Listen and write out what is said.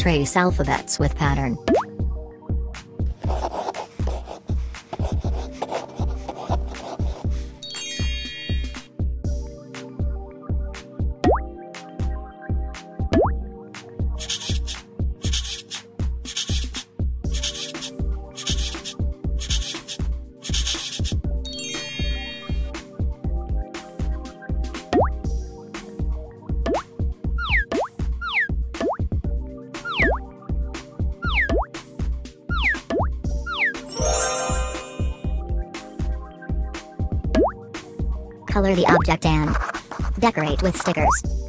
Trace alphabets with pattern. Color the object and decorate with stickers.